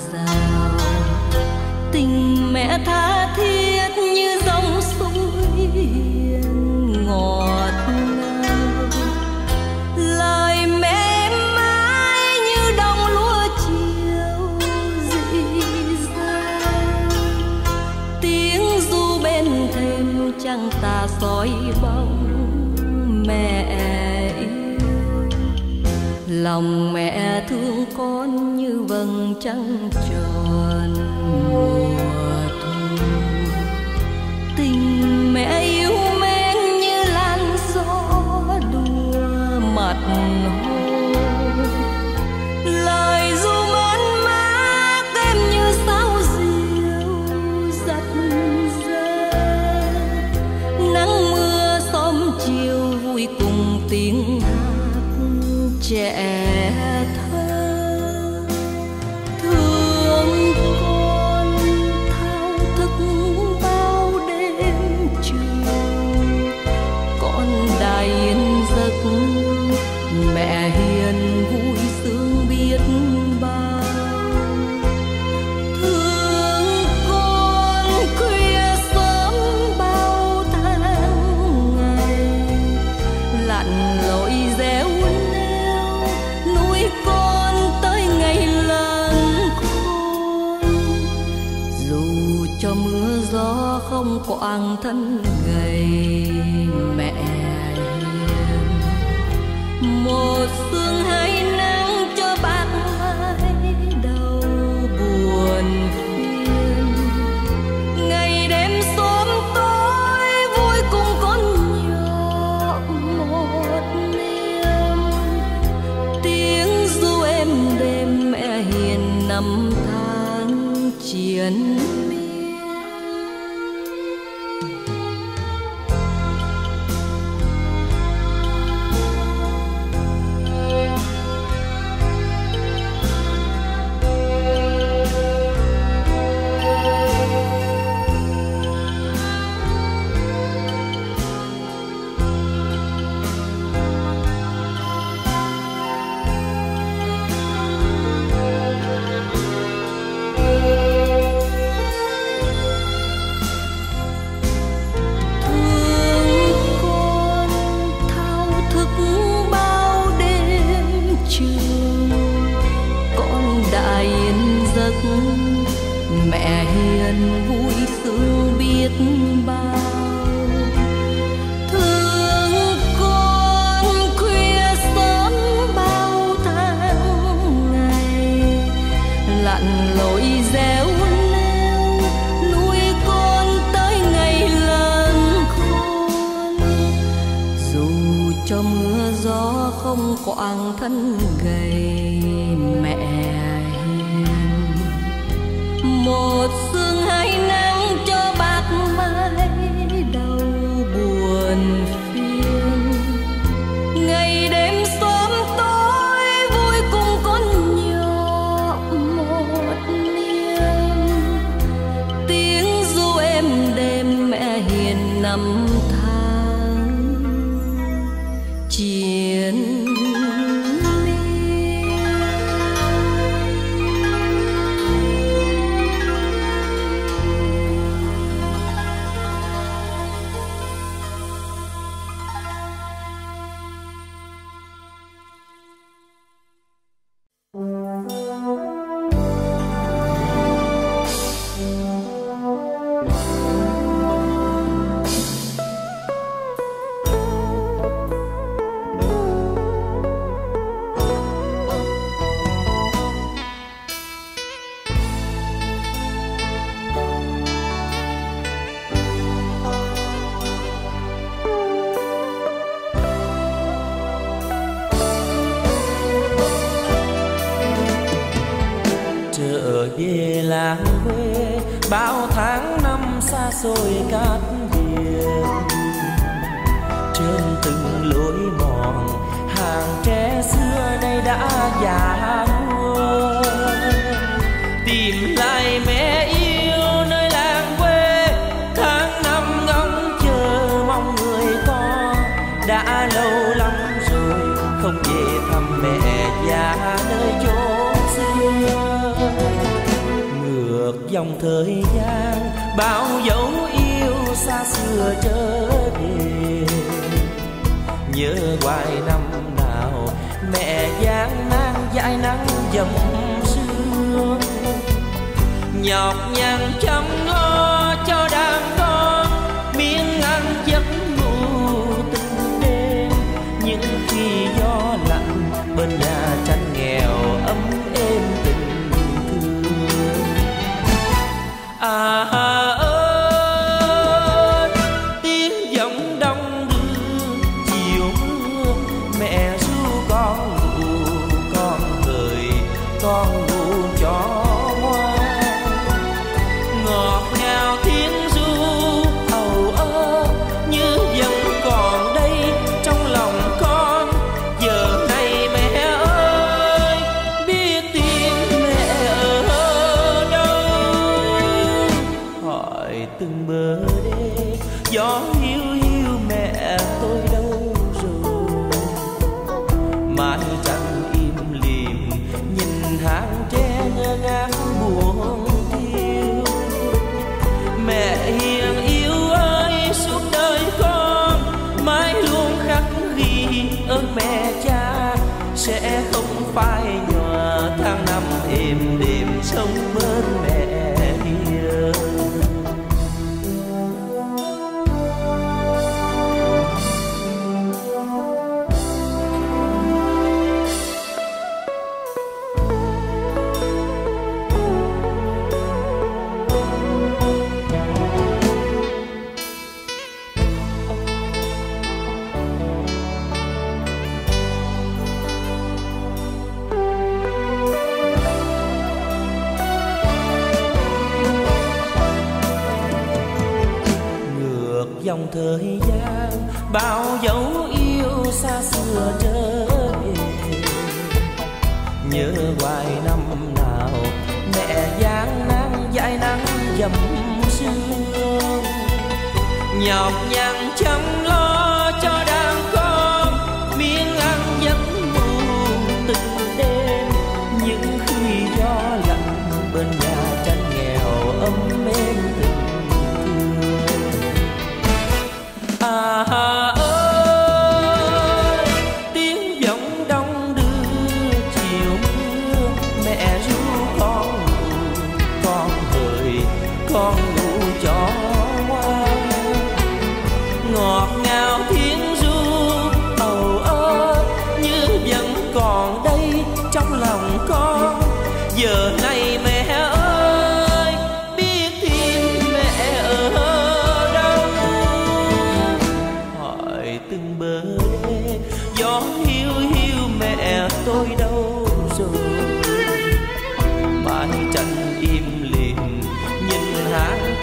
rào. Tình mẹ tha thiết như dòng suối hiền ngọt ngào. Lời mẹ mãi như đồng lúa chiều dịu dàng. Tiếng ru bên thềm trăng tà soi bóng mẹ yêu. Lòng mẹ thương con như vầng trăng tròn mùa thu. Tình mẹ yêu mến như làn gió đùa mặt hồ. Lời ru mơn mát em như sao diều dắt dơ. Nắng mưa xóm chiều vui cùng tiếng hát trẻ thơ. Thương con thao thức bao đêm trường. Con đài yên giấc mẹ hiền vui sướng biết bao. Thương con khuya sớm bao tháng ngày. Lặn lội réo neo nuôi con tới ngày lớn khôn. Dù cho mưa gió không quàng thân gầy mẹ hiền. Một sương hai nắng cho bạc mái đầu buồn phiền. Ngày đêm xóm tối vui cùng con nhỏ một niềm. Tiếng ru êm đêm mẹ hiền năm tháng triền miên. Mẹ hiền vui sướng biết bao. Thương con khuya sớm bao tháng ngày. Lặn lội réo neo nuôi con tới ngày lớn khôn. Dù cho mưa gió không quàng thân gầy mẹ hiền. Một sương hai nắng cho bạc mái đầu buồn phiền. Ngày đêm xóm tối vui cùng con nhỏ một niềm. Tiếng ru êm đêm mẹ hiền năm tháng triền miên. Về làng quê bao tháng năm xa xôi cát biển. Trên từng lối mòn hàng tre xưa nay đã già nua. Tìm lại mẹ yêu nơi làng quê, tháng năm ngóng chờ mong người con. Đã lâu lắm rồi không về thăm mẹ già nơi chốn xưa. dòng thời gian bao dấu yêu xa xưa trở về. Nhớ hoài năm nào mẹ gian nan dãi nắng dầm sương, nhọc nhằn chăm lo cho đàn con miếng ăn giấc ngủ từng đêm. Những khi gió lạnh bên nhà tranh nghèo ấm êm tình thương. Ơi tiếng giọng đông đưa chiều mưa, mẹ ru con ngủ con cười con ngủ cho ngọt ngào tiếng ru ầu ơ như vẫn còn đây trong lòng con. Giờ này mẹ ơi biết tìm mẹ ở đâu, hỏi từng bờ đê gió hiu hiu mẹ tôi đâu rồi. Mái tranh im lìm nhìn hàng tre ngơ ngác buồn thiêu. Mẹ hiền yêu ơi suốt đời con mãi luôn khắc ghi ơn mẹ cha, sẽ không phai nhòa tháng năm êm đềm sống bên mẹ hiền. Dòng thời gian bao dấu yêu xa xưa trở về. Nhớ hoài năm nào mẹ gian nan dãi nắng dầm sương, nhọc nhằn chăm lo cho đàn con miếng ăn giấc ngủ từng đêm. Những khi gió lạnh bên nhà tranh nghèo ấm êm tình. Ơi tiếng giọng đông đưa chiều mưa, mẹ ru con hỡi con ngủ cho ngoan. Ngọt ngào tiếng ru ầu ơ như vẫn còn đây trong lòng con. Giờ này mẹ ơi biết tìm mẹ ở đâu, hỏi từng bờ đê gió hiu hiu mẹ tôi đâu rồi. Mái tranh im lìm nhìn hàng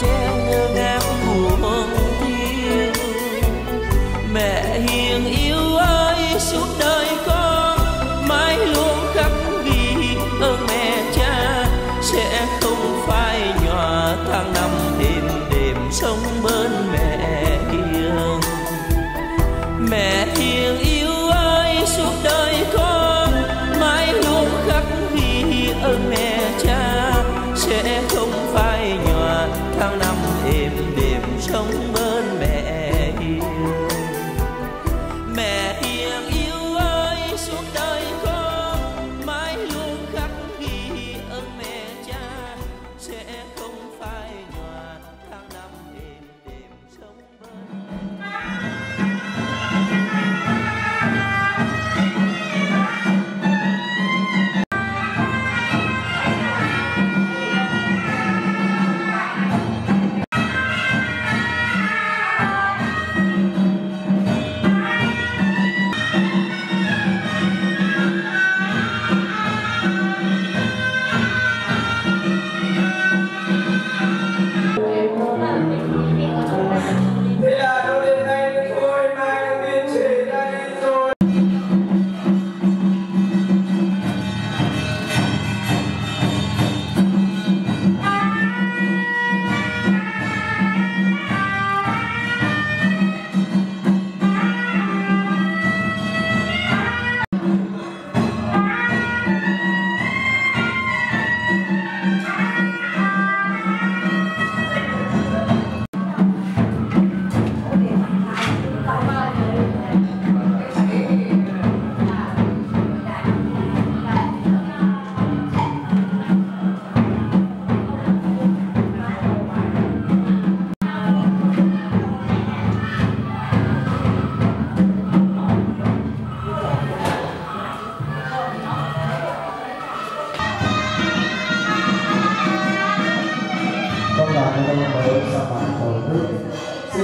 mời các bạn thưởng thức. Xin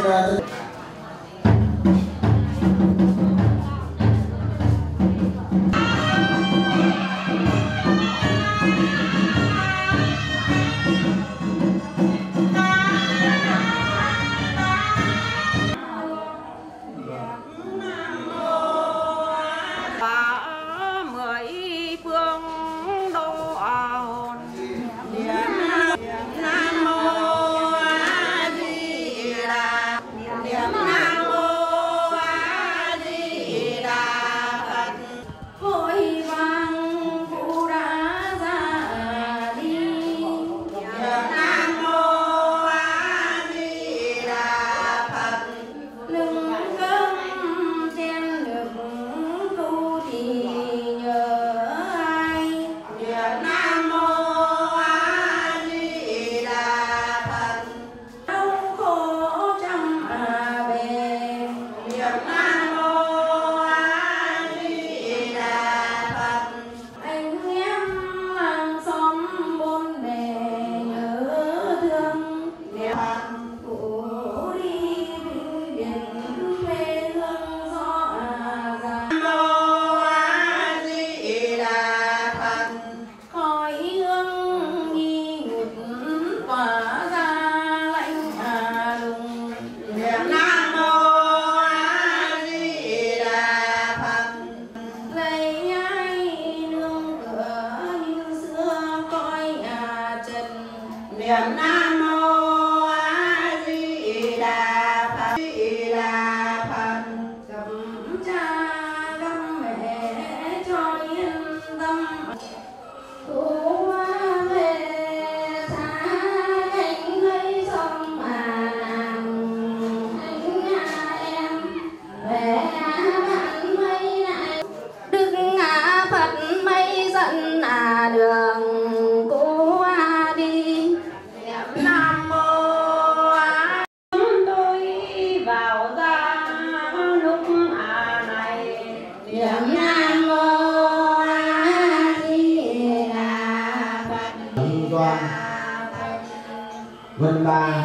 Vân Ba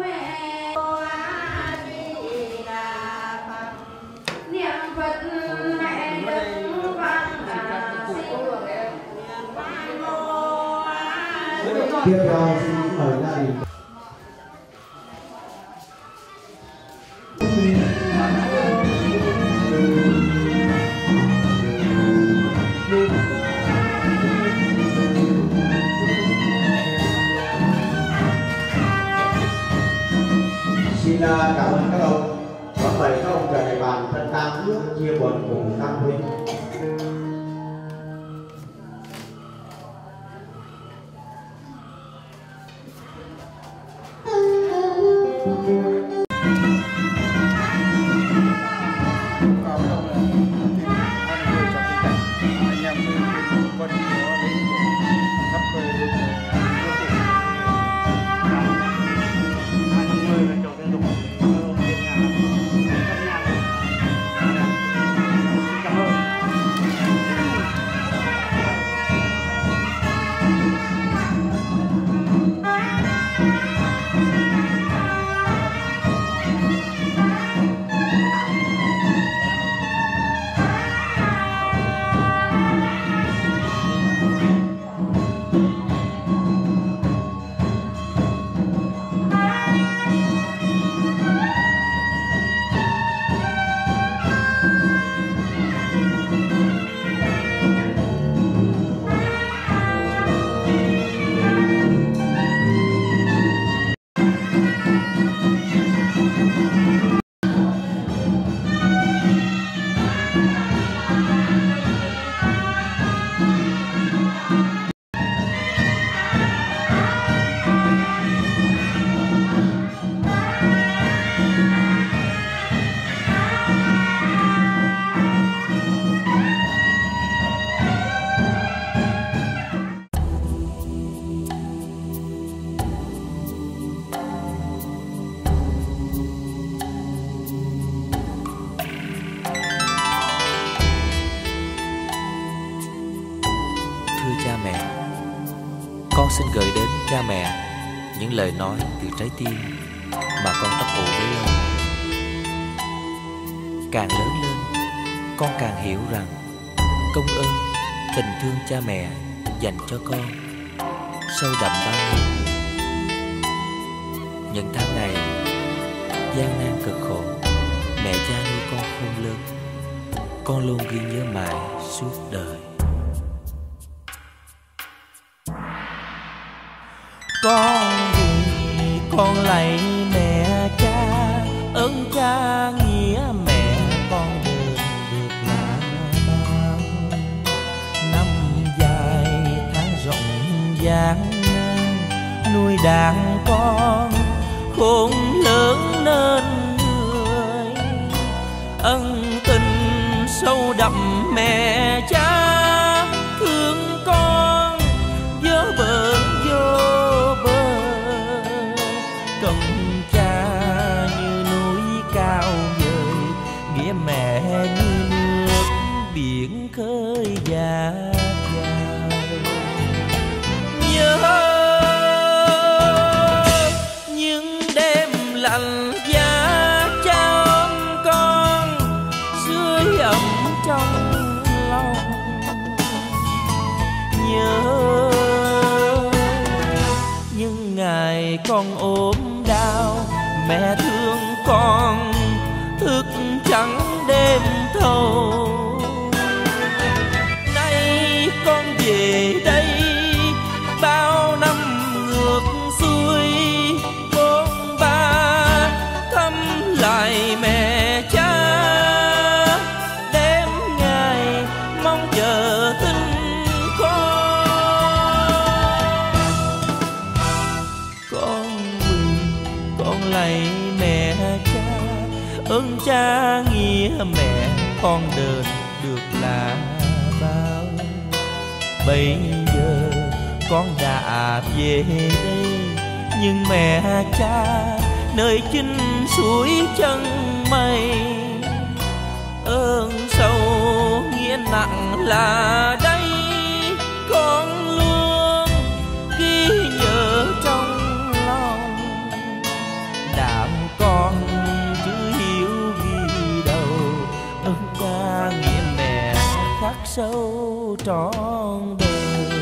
tiếp theo xin mời gia đình. Xin cảm ơn các ông. Có mời các ông về địa bàn thân tang nước chia buồn cùng Tam Huynh. Con xin gửi đến cha mẹ những lời nói từ trái tim mà con ấp ủ bấy lâu. Càng lớn lên, con càng hiểu rằng công ơn, tình thương cha mẹ dành cho con sâu đậm bao nhiêu. Những tháng ngày gian nan cực khổ, mẹ cha nuôi con khôn lớn, con luôn ghi nhớ mãi suốt đời. Con vì con lạy mẹ cha, ơn cha nghĩa mẹ con được là bao. Năm dài tháng rộng gian nan, nuôi đàn con khôn lớn nên người. Ân tình sâu đậm mẹ cha thương con vô bờ vô bờ. Công cha như núi cao vời, nghĩa mẹ như nước biển khơi dạt dào. Nhớ những đêm lạnh giá cha ôm con, sưởi ấm trong lòng. Nhớ những ngày con ốm đau, mẹ thương con thức trắng đêm thâu. Nay con về đây bao năm ngược xuôi, bôn ba thăm lại mẹ cha. Đêm ngày mong chờ tin con quỳ con lạy mẹ cha, ơn cha nghĩa mẹ con đền được là bao. Bây giờ con đã về đây, nhưng mẹ cha nơi chinh suối chân mây. Ơn sâu nghĩa nặng là đây, con luôn ghi nhớ trong lòng. Đạo con chứ hiểu ghi đâu, ơn cha nghĩa mẹ khắc sâu trọn đời.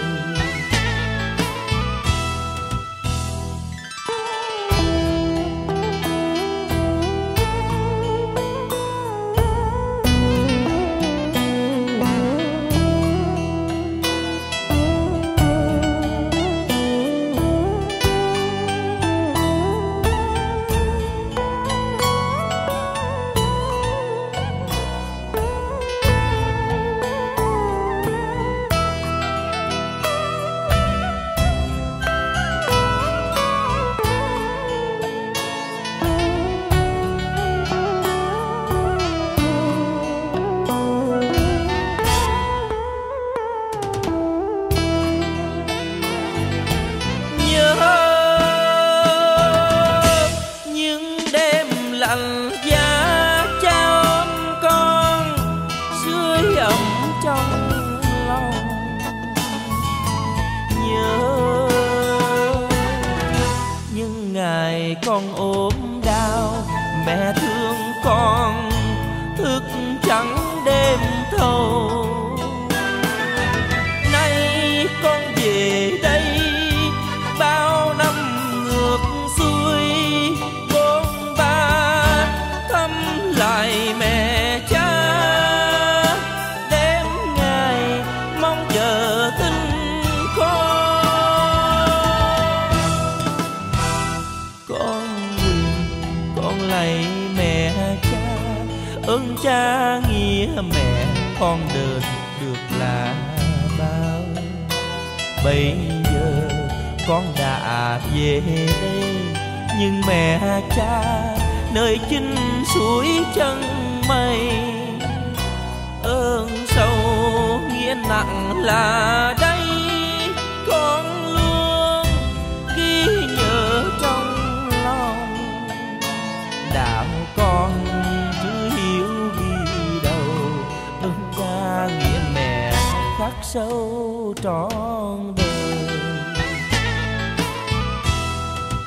Lạnh giá cha ôm con, sưởi ấm trong lòng. Nhớ những ngày con ốm đau, mẹ thương con thức trắng đêm thâu. Nay con về đây bao năm ngược xuôi, lại mẹ cha. Đêm ngày mong chờ tin con quỳ con lạy mẹ cha, ơn cha nghĩa mẹ con đền được là bao. Bây giờ con đã về đây, nhưng mẹ cha nơi chinh suối chân mây. Ơn sâu nghĩa nặng là đây, con luôn ghi nhớ trong lòng. Đạo con chứ hiểu ghi đâu, ơn cha nghĩa mẹ khắc sâu trọn đời.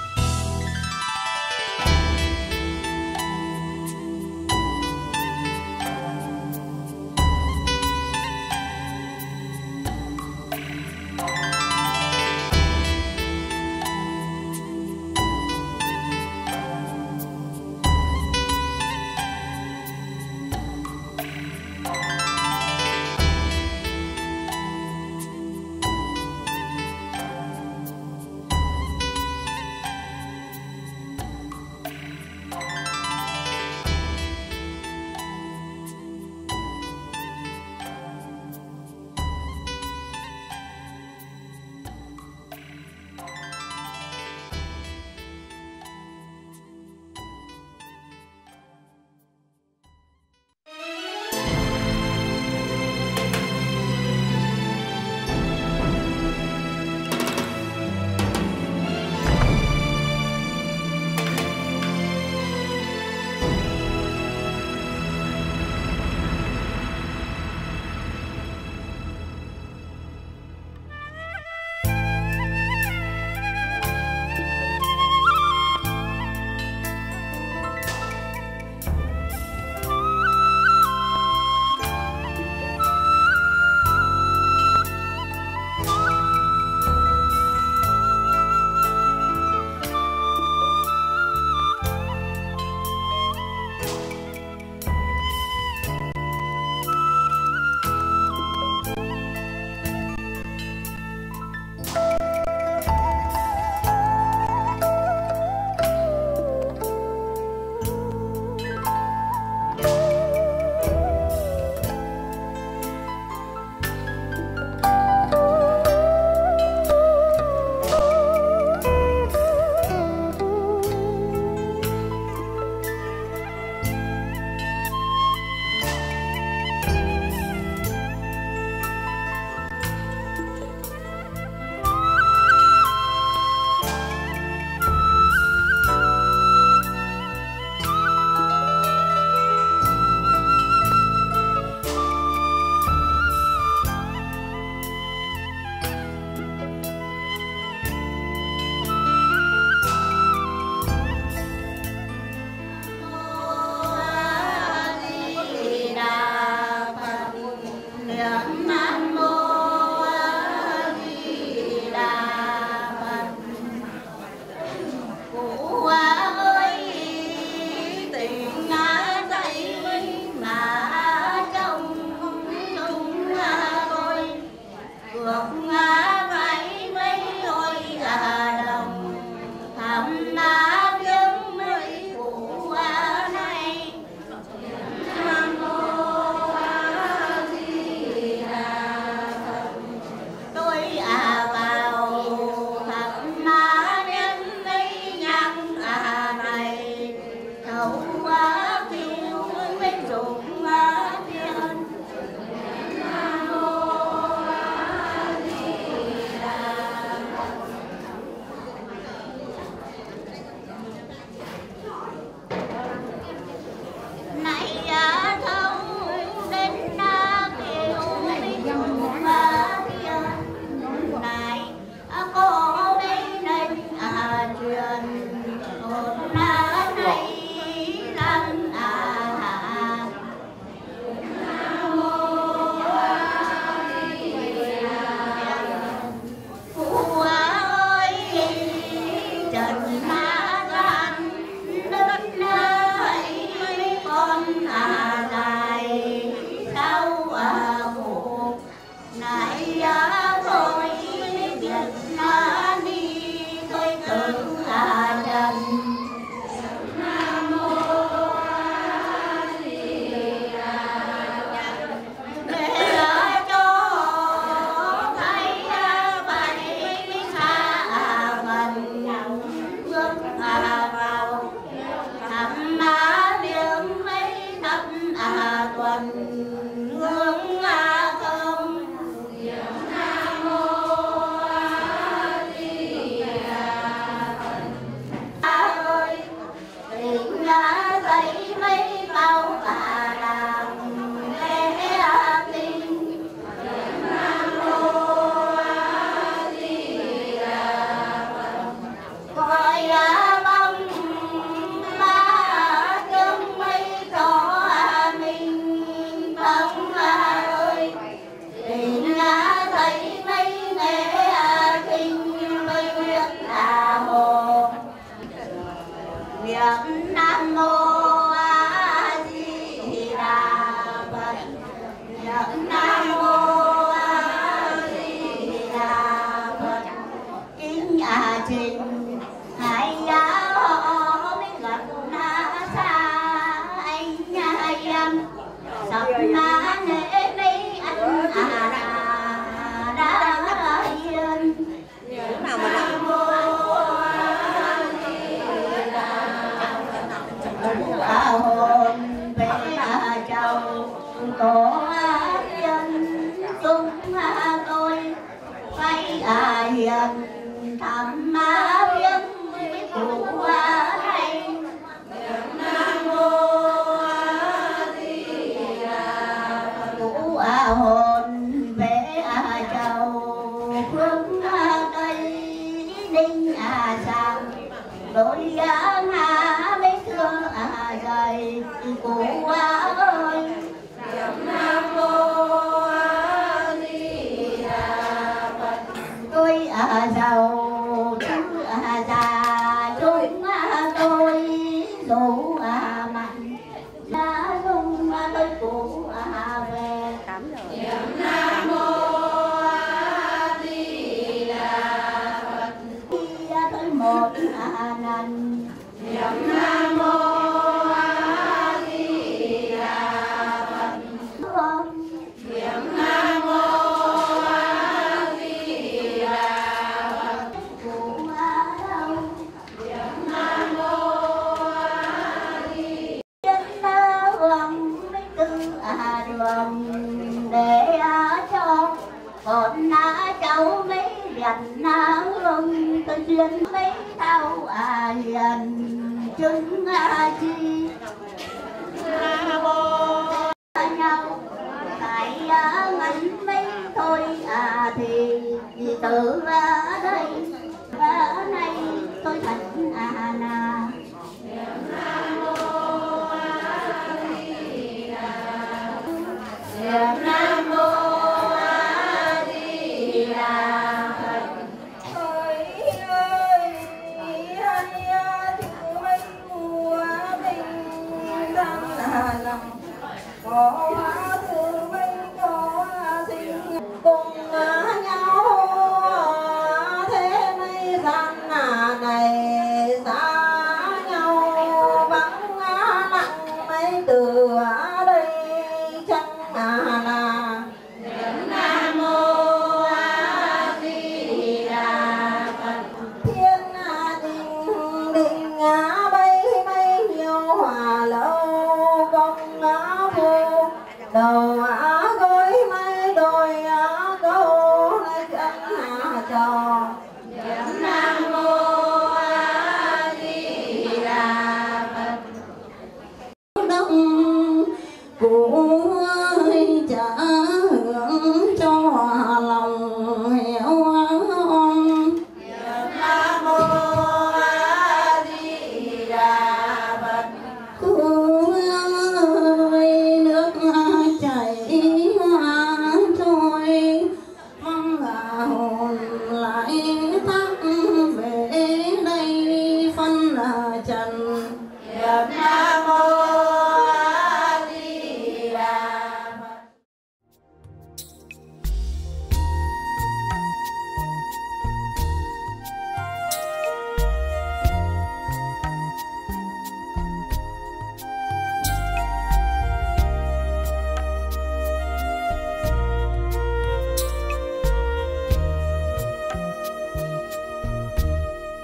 này xa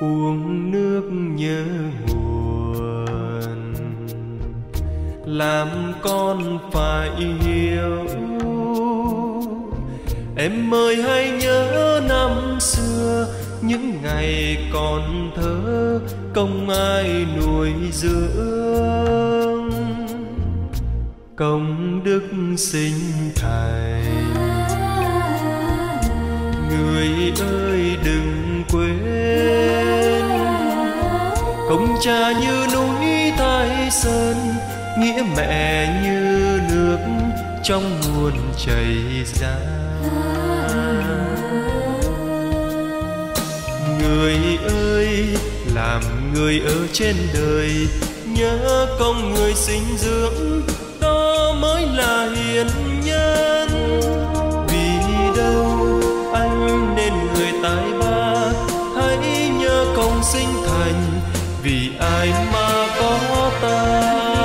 uống nước nhớ nguồn, làm con phải hiểu. Em ơi hãy nhớ năm xưa, những ngày còn thơ công ai nuôi dưỡng, công đức sinh thành. Người ơi đừng quên, công cha như núi Thái Sơn, nghĩa mẹ như nước trong nguồn chảy ra. Người ơi làm người ở trên đời, nhớ công người sinh dưỡng, đó mới là hiền nhân. Vì đâu anh nên người tài ba, hãy nhớ công sinh thành, vì ai mà có ta.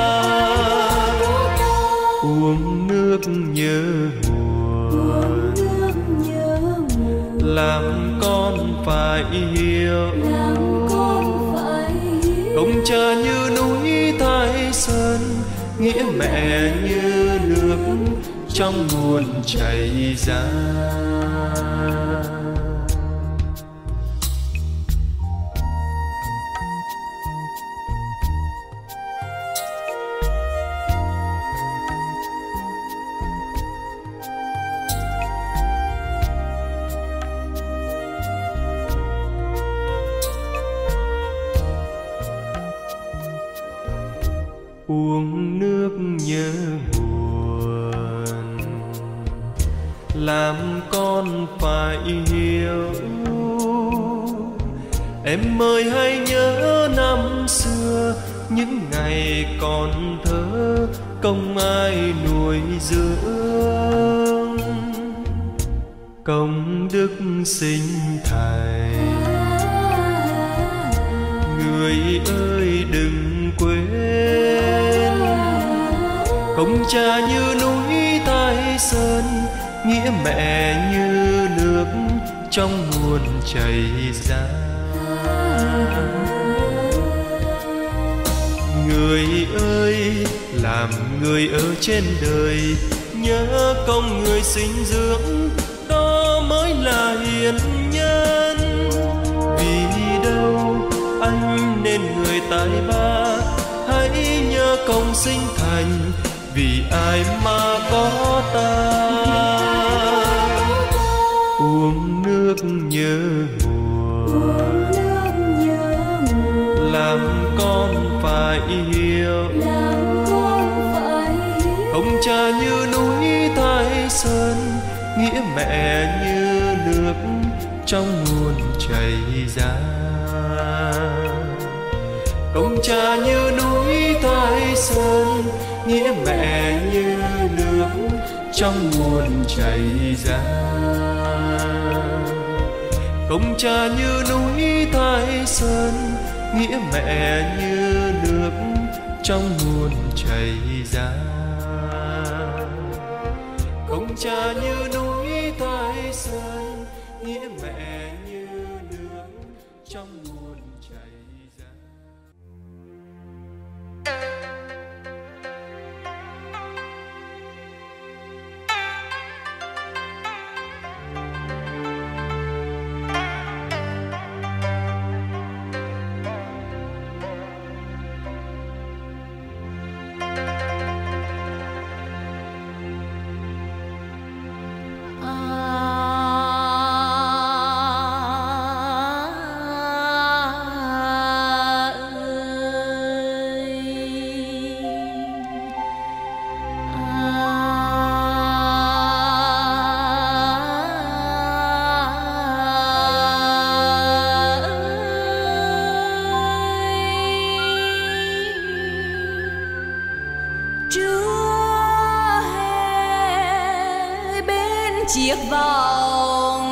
Uống nước nhớ nguồn, làm con phải hiểu. Công cha như núi Thái Sơn, nghĩa mẹ như nước trong nguồn chảy ra. Uống nước nhớ nguồn, làm con phải hiểu. Em ơi hãy nhớ năm xưa, những ngày còn thơ công ai nuôi dưỡng, công đức sinh thành. Người ơi đừng quên, công cha như núi Thái Sơn, nghĩa mẹ như nước trong nguồn chảy ra. Người ơi làm người ở trên đời, nhớ công người sinh dưỡng, đó mới là hiền nhân. Vì đâu anh nên người tài ba, hãy nhớ công sinh thành, vì ai mà có ta. Uống nước nhớ nguồn, làm con phải hiểu. Công cha như núi Thái Sơn, nghĩa mẹ như nước trong nguồn chảy ra. Công cha như núi Thái Sơn, nghĩa mẹ như nước trong nguồn chảy ra. Công cha như núi Thái Sơn, nghĩa mẹ như nước trong nguồn chảy ra. Công cha như núi Thái Sơn, nghĩa mẹ như nước trong nguồn chảy ra. chiếc vòng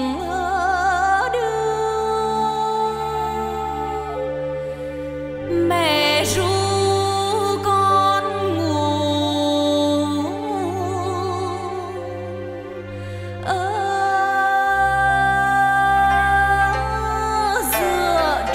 đưa mẹ ru con ngủ ở giữa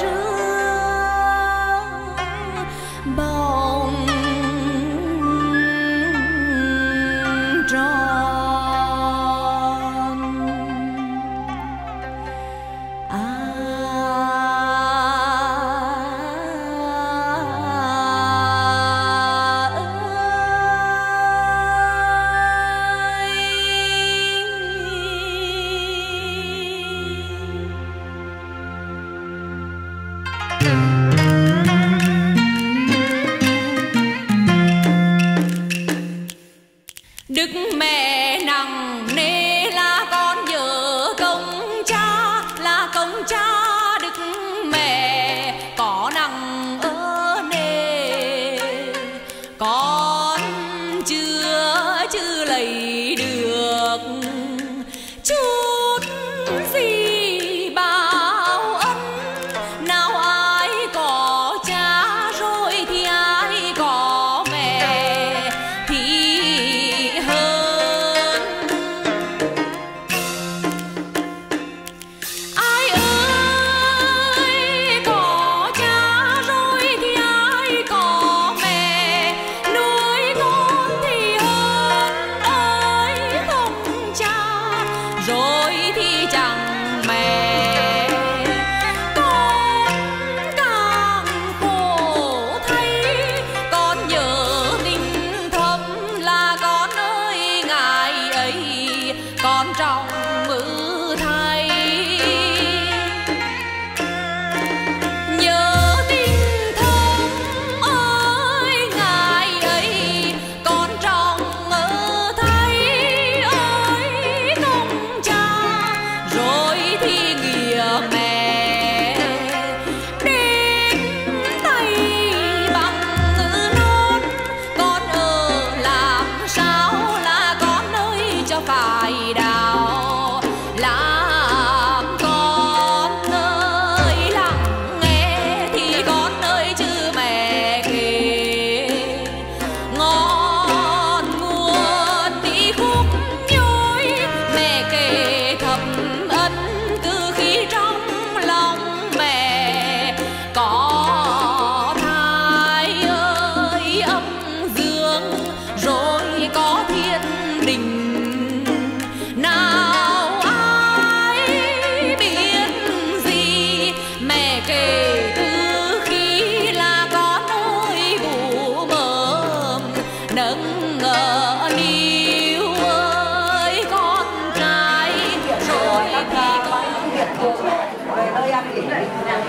kể từ khi là có nỗi bù mờm nâng ngỡ niu ơi con trai rồi thì con về nơi ăn nghỉ này.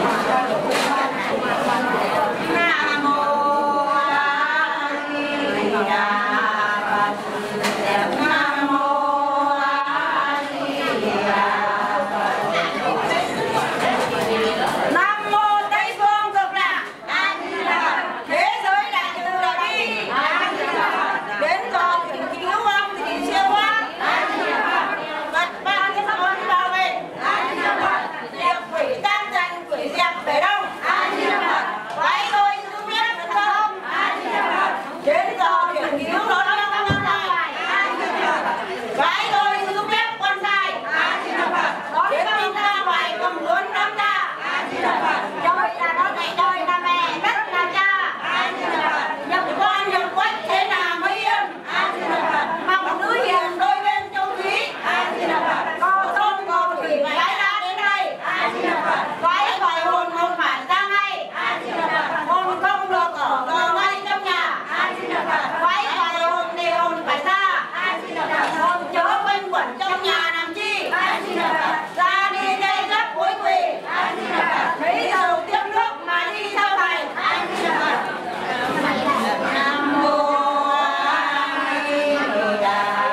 Nam mô A Di Đà Phật. Nam mô A Di Đà Phật. Nam mô Tây Phương Cực Lạc A Di Đà. Thế giới đại từ đại bi A Di Đà. Đến giờ chuyển cứu ông thì siêu hóa A Di Đà. Phật ban cho con bảo vệ A Di Đà. Diệt quỷ tam danh quỷ diệt về đâu A Di Đà. Vậy tôi cứ biết được không A Di Đà. Đến giờ chuyển cứu nó đang lại A Di Đà. Vậy tôi cứ biết con trai A Di Đà. Đến tin ra ngoài cầm cuốn nắm ra A Di Đà. Tôi là nó dạy đời là mẹ đất là cha A Di Đà. Nhập quan nhập quách thế nào mới yên A Di Đà. Mong nữ hiền đôi bên châu thúy A Di Đà. Có thôn có thủy và lái ra đến đây A Di Đà. Vãi vài hồn không phải ra ngay A Di Đà. Hồn không được ở ngay trong nhà A Di Đà. Vãi vài hồn thì hồn phải ra A Di Đà. Hồn chớ quanh quẩn trong nhà làm chi A Di Đà. Ra đi đây gấp cuối quỳ A Di Đà. Thấy dầu tiếp nước mà đi theo thầy A Di Đà. Nam mô A Di Đà.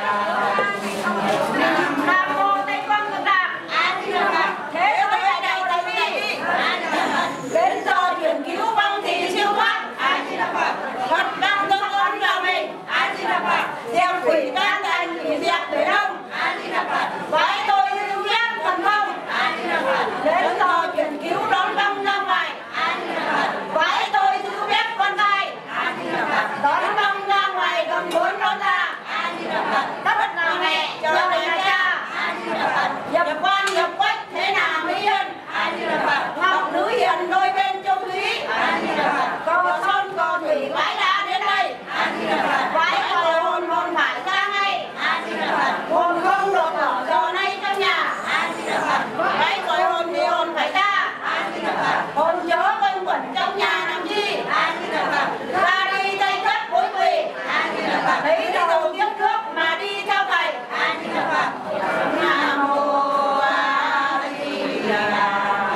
Nam mô Tây Phương Cực Lạc A Di Đà. Thế giới đại từ đại bi A Di Đà. Đến giờ chuyển cứu vong thì siêu thoát A Di Đà Phật. Phật đang cho con vào mình A Di Đà Phật. Diệt quỷ tan thành quỷ diệt để đông A Di Đà Phật. Vậy tôi lưu ghét thần không A Di Đà Phật. Đến giờ chuyển cứu đón vong ra ngoài A Di Đà Phật. Vậy tôi lưu ghét con trai A Di Đà Phật. Đón vong ra ngoài cầm cuốn đón ra A Di Đà Phật. Đất là mẹ chờ đời là cha A Di Đà Phật. Nhập quan nhập quách thế nào mới yên A Di Đà Phật. Ngọc nữ hiền đôi bên châu thúy A Di Đà Phật. Có son có thủy vãi ra đến đây A Di Đà Phật. Vãi vào hồn hồn phải ra ngay A Di Đà Phật. Hồn không được ở giờ nay trong nhà A Di Đà Phật. Vãi gọi hồn thì hồn phải ra A Di Đà Phật. Hồn chớ quanh quẩn trong nhà làm chi A Di Đà Phật. Ra đi tay cất cuối quỳ A Di Đà Phật. Lấy đầu tiếp nước mà đi theo thầy A Di Đà Phật. Nam mô A Di Đà.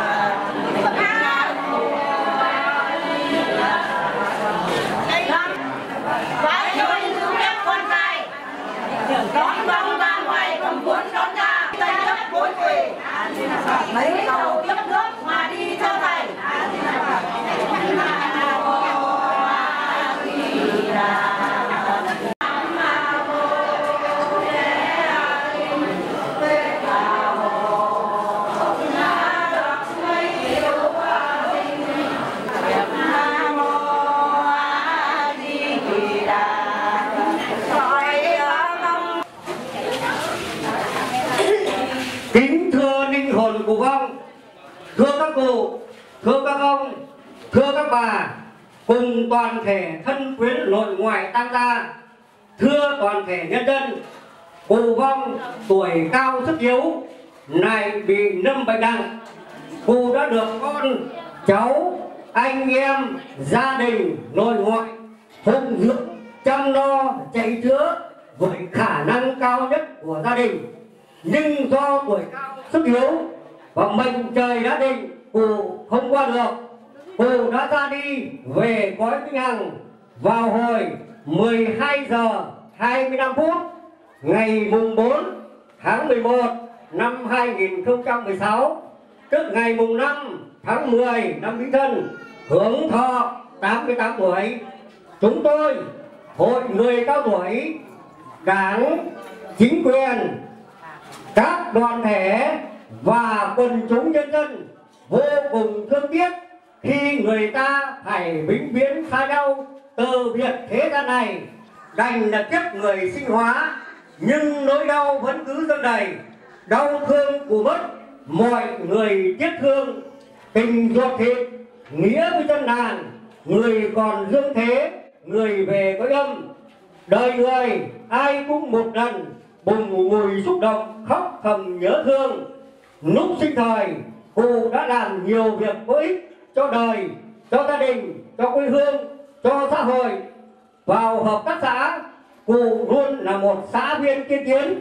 Vãi đôi giữ phép con trai đón vong ra ngoài cầm cuốn đón ra tay chấp cuối quỳ lấy đầu tiếp nước mà đi theo thầy A Di Đà Phật. Nam mô A Di Đà. Kính thưa linh hồn của vong, thưa các cụ, thưa các ông, thưa các bà, cùng toàn thể thân quyến nội ngoại tăng gia, thưa toàn thể nhân dân, cụ vong tuổi cao sức yếu, này bị lâm bệnh nặng, cụ đã được con, cháu, anh em, gia đình, nội ngoại phụng dưỡng, chăm lo, chạy chữa với khả năng cao nhất của gia đình. Nhưng do tuổi cao sức yếu và mệnh trời đã định, cụ không qua được, cụ đã ra đi về cõi vĩnh hằng vào hồi 12 giờ 25 phút ngày mùng 4 tháng 11 năm 2016, tức ngày mùng 5 tháng 10 năm Bính Thân, hưởng thọ 88 tuổi. Chúng tôi, hội người cao tuổi, đảng, chính quyền, các đoàn thể và quần chúng nhân dân vô cùng thương tiếc khi người ta phải vĩnh viễn xa nhau từ biệt thế gian này. Đành là kiếp người sinh hóa, nhưng nỗi đau vẫn cứ dâng đầy. Đau thương của mất mọi người tiếc thương, tình ruột thịt nghĩa với chân đàn, người còn dương thế, người về cõi âm. Đời người ai cũng một lần bùng ngùi xúc động, khóc thầm nhớ thương. Lúc sinh thời cụ đã làm nhiều việc có ích cho đời, cho gia đình, cho quê hương, cho xã hội. Vào hợp tác xã, cụ luôn là một xã viên tiên tiến.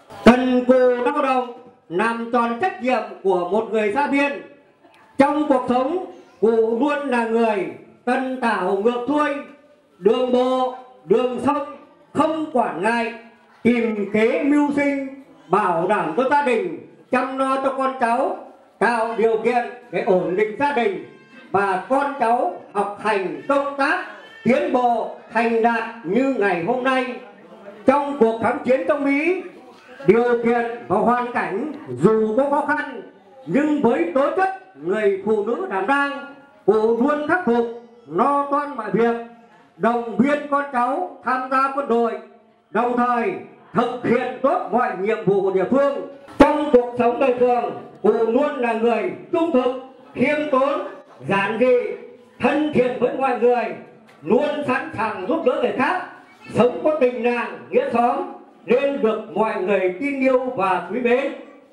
Cần cù lao động làm tròn trách nhiệm của một người xã viên. Trong cuộc sống, cụ luôn là người tân tảo ngược xuôi, đường bộ, đường sông không quản ngại, tìm kế mưu sinh, bảo đảm cho gia đình, chăm lo cho con cháu, tạo điều kiện để ổn định gia đình và con cháu học hành công tác tiến bộ thành đạt như ngày hôm nay. Trong cuộc kháng chiến chống Mỹ, điều kiện và hoàn cảnh dù có khó khăn nhưng với tố chất người phụ nữ đảm đang, cụ luôn khắc phục, lo toan mọi việc, động viên con cháu tham gia quân đội, đồng thời thực hiện tốt mọi nhiệm vụ của địa phương. Trong cuộc sống đời thường, cụ luôn là người trung thực, khiêm tốn, giản dị, thân thiện với mọi người, luôn sẵn sàng giúp đỡ người khác, sống có tình làng nghĩa xóm nên được mọi người tin yêu và quý mến.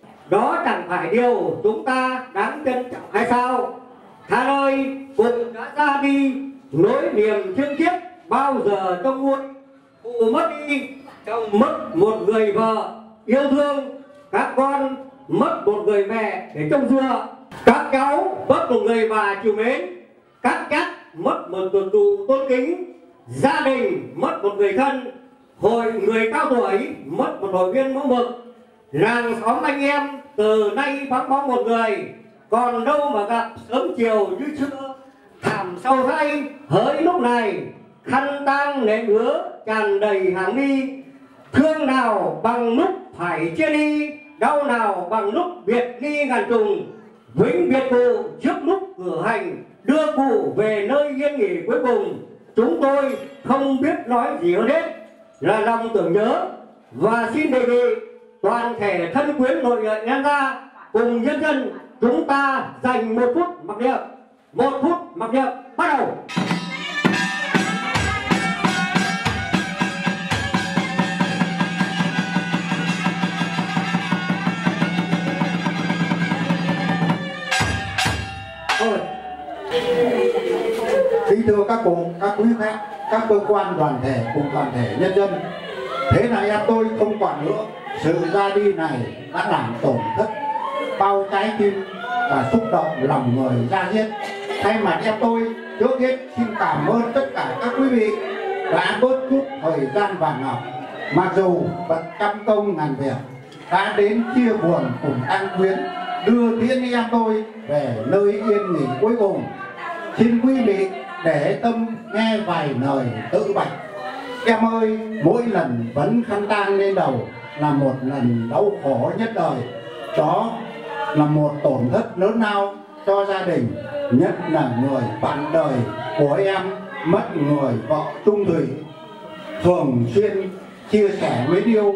Đó chẳng phải điều chúng ta đáng trân trọng hay sao? Thà ơi, cụ đã ra đi nỗi niềm thương tiếc bao giờ trong nguôi. Cụ mất đi, chồng mất một người vợ yêu thương, các con mất một người mẹ để trông dựa, các cháu mất một người bà chiều mến, các chắc mất một tuần tù tôn kính, gia đình mất một người thân, hội người cao tuổi mất một hội viên mẫu mực, làng xóm anh em từ nay vắng bóng một người, còn đâu mà gặp sớm chiều như xưa. Thảm sâu thay hỡi lúc này, khăn tang nệm ứa tràn đầy hàng đi, thương nào bằng lúc phải chia ly, đau nào bằng lúc biệt ly ngàn trùng. Vĩnh biệt cụ trước lúc cử hành, đưa cụ về nơi yên nghỉ cuối cùng. Chúng tôi không biết nói gì hơn hết là lòng tưởng nhớ và xin đề nghị toàn thể thân quyến nội địa Nhan Gia cùng nhân dân chúng ta dành 1 phút mặc niệm. 1 phút mặc niệm bắt đầu. Kính thưa các cụ, các quý khách, các cơ quan đoàn thể cùng toàn thể nhân dân, thế này em tôi không còn nữa. Sự ra đi này đã làm tổn thất bao trái tim và xúc động lòng người ra diết. Thay mặt em tôi trước hết xin cảm ơn tất cả các quý vị đã bớt chút thời gian vàng ngọc, mặc dù bận trăm công ngàn việc, đã đến chia buồn cùng an quyến, đưa tiễn em tôi về nơi yên nghỉ cuối cùng. Xin quý vị để tâm nghe vài lời tự bạch. Em ơi, mỗi lần vấn khăn tang lên đầu là một lần đau khổ nhất đời. Đó là một tổn thất lớn lao cho gia đình, nhất là người bạn đời của em mất người vợ trung thủy, thường xuyên chia sẻ mến yêu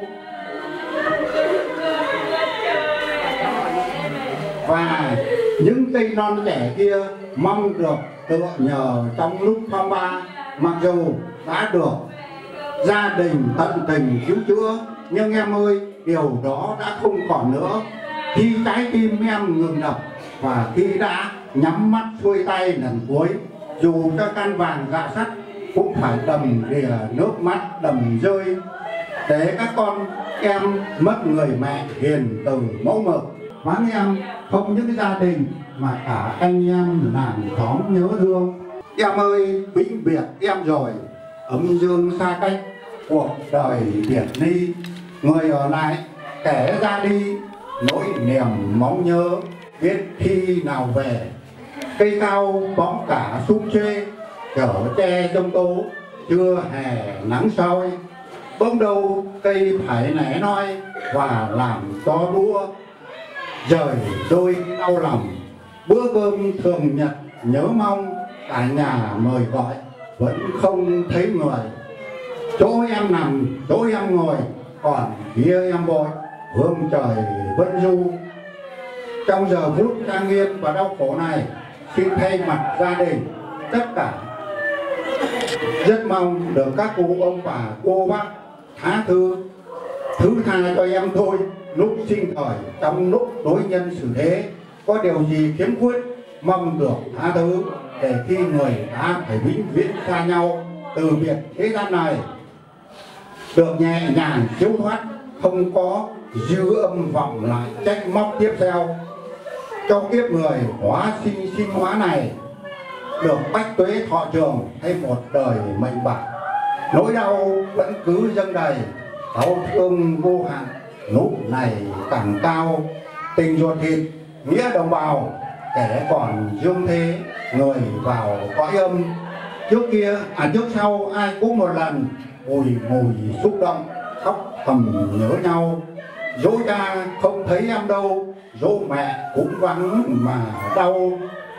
và những cây non trẻ kia mong được tựa nhờ trong lúc phong ba. Mặc dù đã được gia đình tận tình cứu chữa, nhưng em ơi, điều đó đã không còn nữa. Khi trái tim em ngừng đập và khi đã nhắm mắt xuôi tay lần cuối, dù cho can vàng dạ sắt cũng phải đầm đìa nước mắt đầm rơi, để các con em mất người mẹ hiền từ mẫu mực. Vắng em không những gia đình mà cả anh em làng xóm nhớ thương. Em ơi, vĩnh biệt em rồi, âm dương xa cách, cuộc đời biệt ly, người ở lại kẻ ra đi, nỗi niềm mong nhớ biết khi nào về. Cây cao bóng cả sum chê, chở che giông tố, chưa hè nắng soi. Bỗng đâu cây phải nẻ noi và làm gió đua, rời đôi đau lòng. Bữa cơm thường nhật nhớ mong, cả nhà mời gọi vẫn không thấy người. Chỗ em nằm, chỗ em ngồi, còn phía em vội hương trời vẫn du. Trong giờ phút trang nghiêm và đau khổ này, xin thay mặt gia đình tất cả rất mong được các cụ ông bà cô bác tha thứ tha cho em thôi lúc sinh thời, trong lúc đối nhân xử thế. có điều gì khiếm khuyết mong được tha thứ, để khi người ta phải vĩnh viễn xa nhau từ biệt thế gian này được nhẹ nhàng siêu thoát, không có dư âm vọng lại trách móc tiếp theo, cho kiếp người hóa sinh hóa này được bách tuế thọ trường hay một đời mệnh bạc. Nỗi đau vẫn cứ dâng đầy, đau thương vô hạn lúc này càng cao, tình ruột thịt nghĩa đồng bào kẻ còn dương thế, người vào cõi âm. Trước sau ai cũng một lần bùi xúc động, khóc thầm nhớ nhau. Dỗ cha không thấy em đâu, dỗ mẹ cũng vắng mà đau.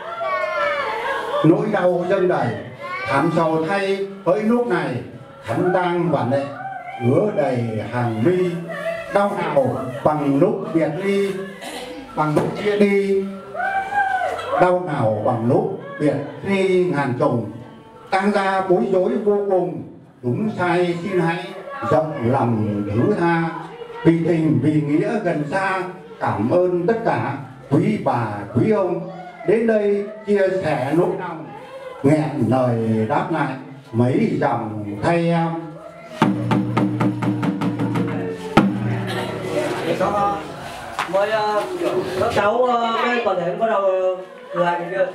Nỗi đau dâng đầy, thảm sầu thay với lúc này, khánh tang và lệ ứa đầy hàng mi. Đau nào bằng lúc biệt ly, bằng lúc chia đi, đau nào bằng lúc biệt ly ngàn trùng. Tăng ra bối rối vô cùng, đúng sai xin hãy rộng lòng thứ tha. Vì tình vì nghĩa gần xa, cảm ơn tất cả quý bà quý ông đến đây chia sẻ nỗi lòng, nghẹn lời đáp lại mấy dòng thay em. Mời các cháu đây còn thể bắt đầu cử hành chưa?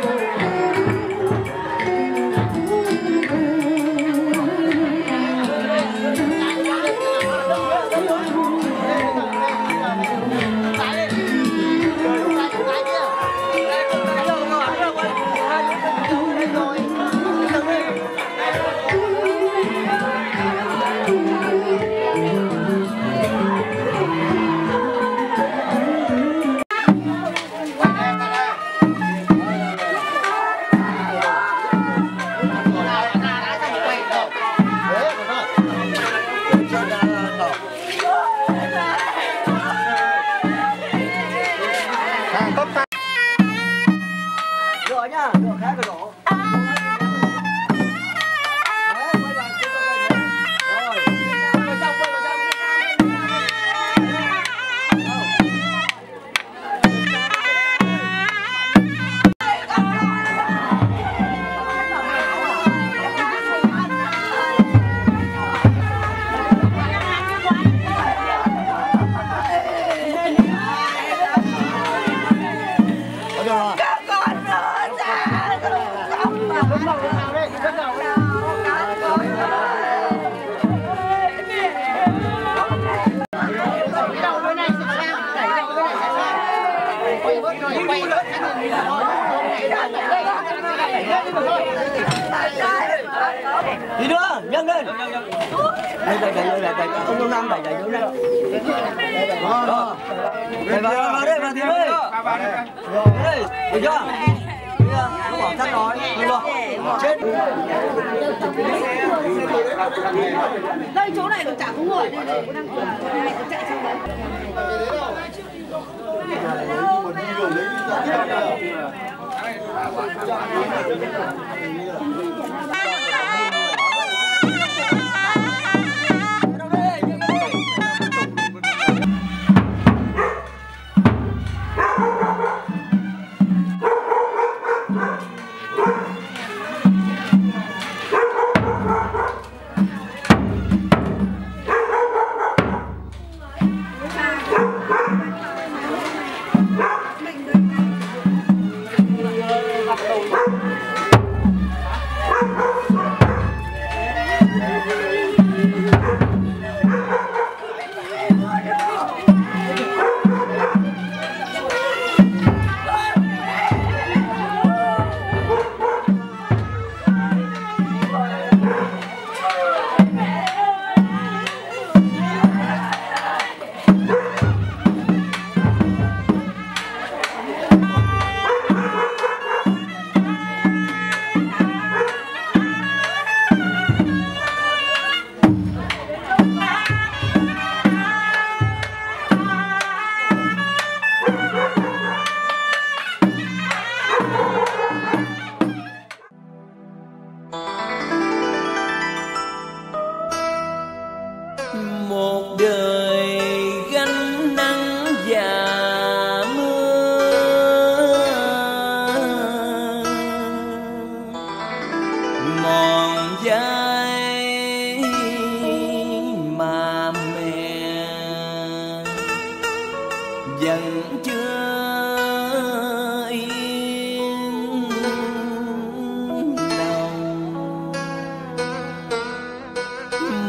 Đi nữa, nhân lên. Đây, ông Năm đẩy xuống đây. Vào đây, vào tìm ơi. Đây, được chưa? Không bỏ sắt nói, được. Chết. Đây chỗ này còn chả có người đây, đang chạy sang đấy.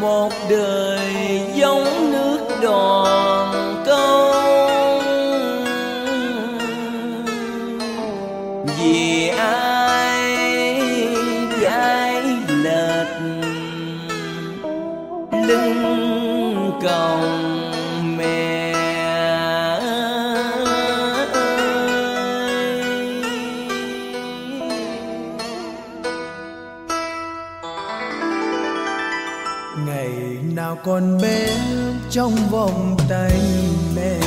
một đời giống nước đòn câu. Vì ai gái lệch lưng còng mẹ ngày nào còn bé trong vòng tay mẹ,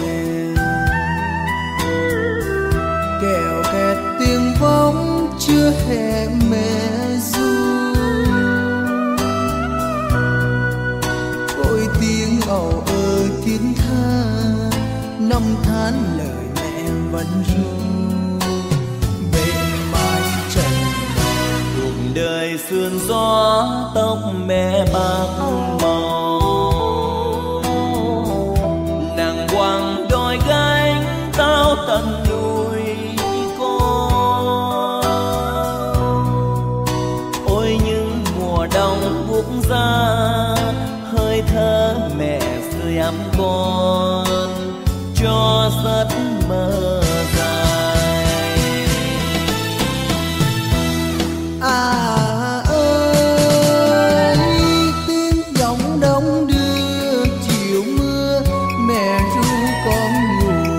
kẹo kẹt tiếng bóng chưa hề mẹ ru. Ôi tiếng ầu ơi thiết tha, năm tháng lời mẹ vẫn ru. Bên mái trần cuộc đời sương gió, tóc mẹ bạc màu, nàng quàng đôi gánh tao tận núi con. Ôi những mùa đông buốt giá, hơi thở mẹ sưởi ấm con cho giấc mơ dài. Ơi tiếng giọng đông đưa chiều mưa, mẹ ru con ngủ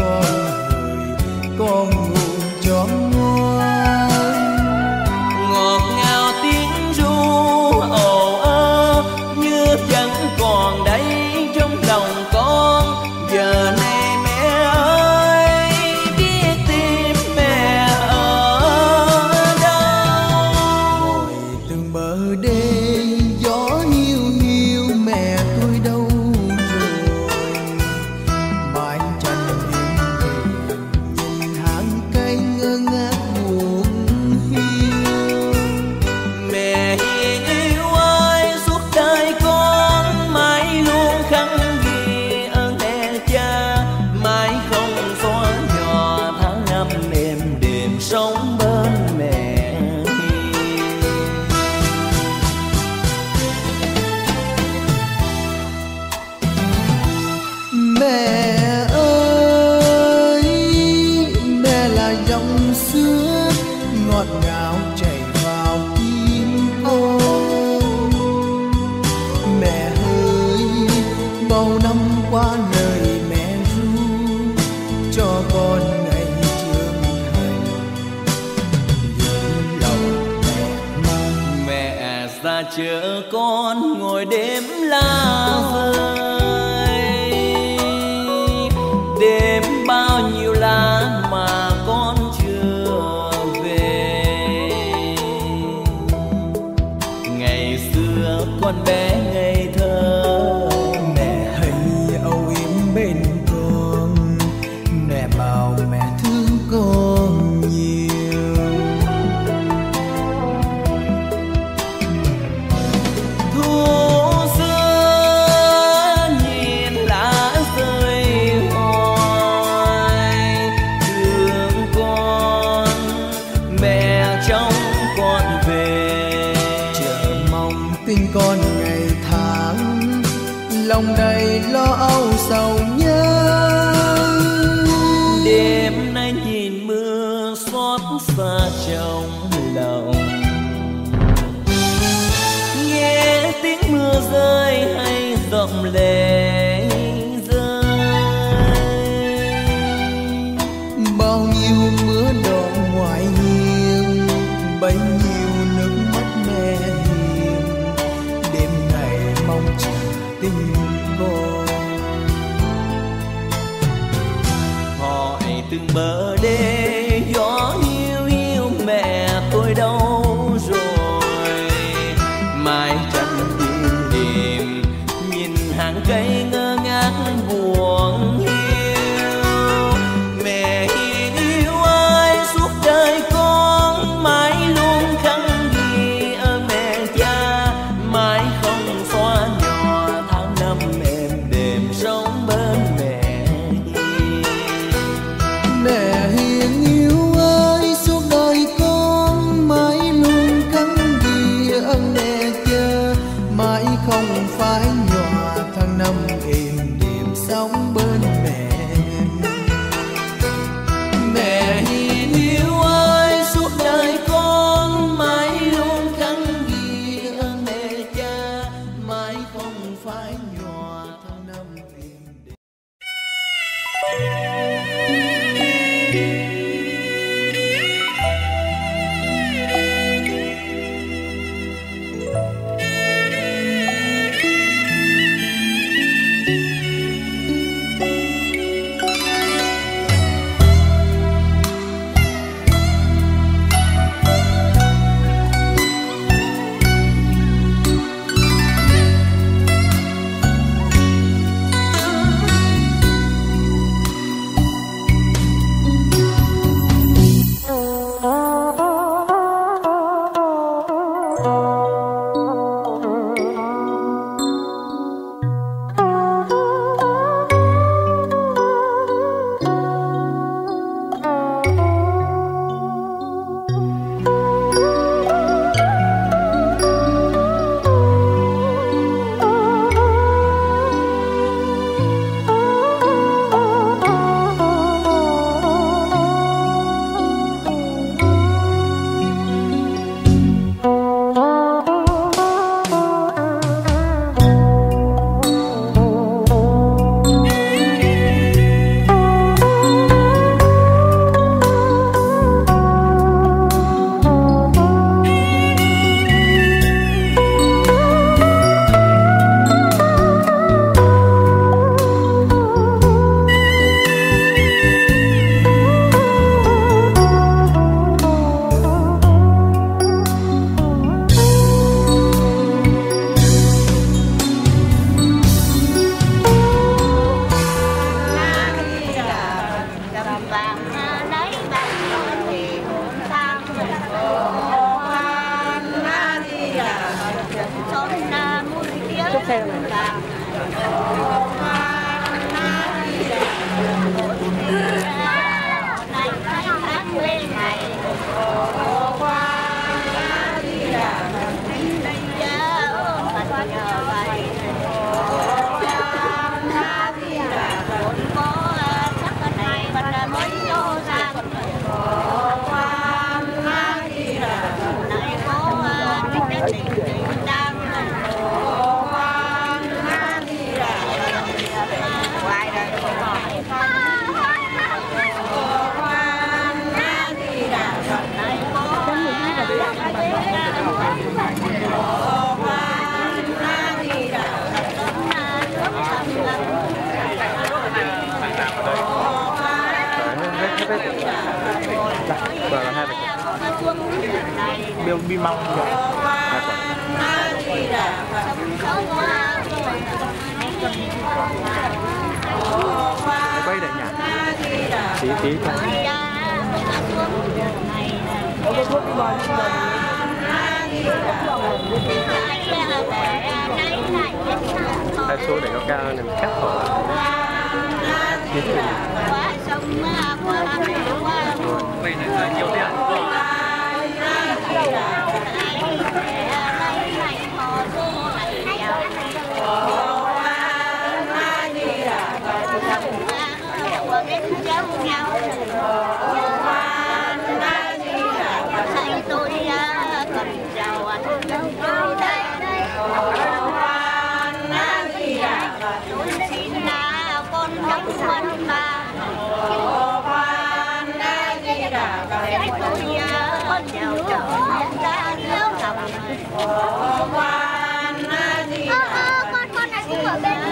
con ngủ cho ngoan. Ngọt ngào tiếng ru ồ ơ như vẫn còn đây trong lòng con. Giờ này mẹ ơi biết tim mẹ ở đâu. Ngồi từng bờ đê gió hiu hiu, mẹ tôi đâu rồi. Mái tranh hiu nhìn hàng cây ngơ ngác buồn hiu. Mẹ hiền yêu ơi suốt đời con mãi luôn khắc ghi ơn mẹ cha, mãi không xóa nhỏ tháng năm êm đềm sống bên mẹ hiền. Mẹ ơi mẹ là dòng sữa ngọt ngào chảy vào tim con. Mẹ ơi bao năm qua lời mẹ ru cho con ngày trưởng thành. Những lòng mẹ mang Mẹ ra chợ con ngồi đêm lá rơi, đêm bao nhiêu lá mà con chưa về. Ngày xưa con bé ngây thơ, mẹ hãy âu yếm bên con. Mẹ bảo mẹ thương con nhiều. thu xưa nhìn lá rơi hoài, thương con mẹ trông con về. Chờ mong tin con ngày tháng, lòng đầy lo âu sầu nhớ. Đêm nay nhìn mưa xót xa trong lòng, nghe tiếng mưa rơi hay giọng lệ rơi. Bao nhiêu mưa đỏ ngoài hiên, bấy nhiêu nước mắt mẹ hiền. Đêm ngày mong chờ tình con. Hỏi từng bờ đê gió hiu hiu mẹ tôi đâu rồi. Mái tranh im đềm nhìn hàng cây ngơ ngác buồn hiu. Mẹ hiền yêu ơi suốt đời con mãi luôn xe này. Bi mong quay lại nhỉ tí hai số để nó cao nên cắt khỏi quay này nhiều tiền con này cũng ở bên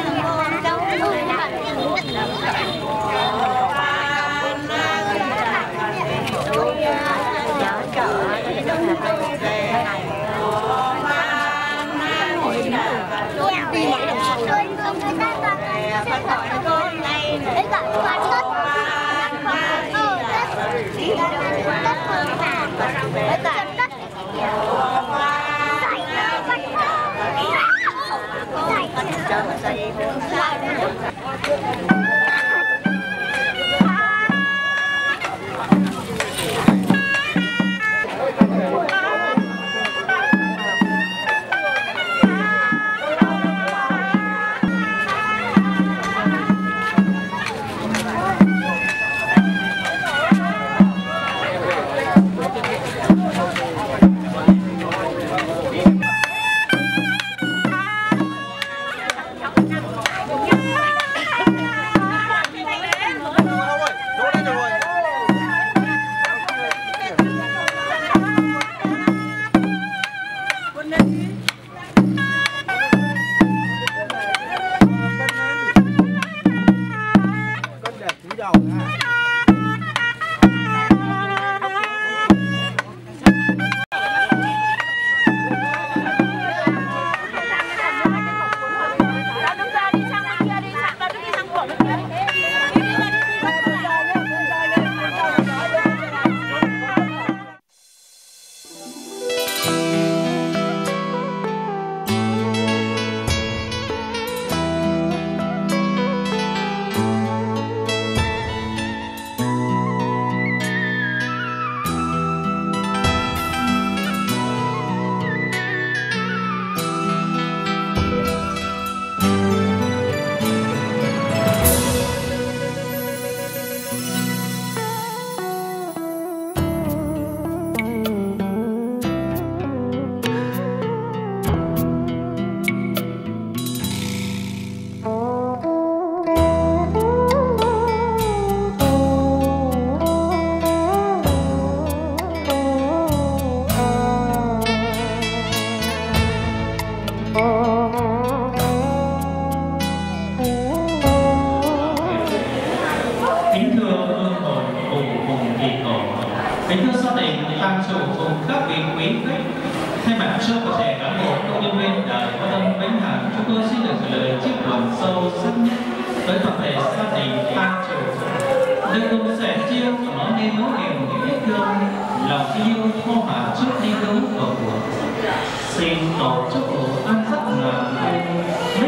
Kính thưa gia đình, tăng chủ cùng các vị quý khách, thay mặt cho toàn thể cán bộ công nhân viên Đài Phát thanh Vĩnh Hằng, chúng tôi xin được gửi lời chúc mừng sâu sắc nhất tới toàn thể gia đình tăng chủ, được cùng sẻ chia và nói nên nỗi niềm những vết thương, lòng yêu thô hả trước đi đấu của cuộc. Xin tổ chúc cụ ăn rất ngàn vui.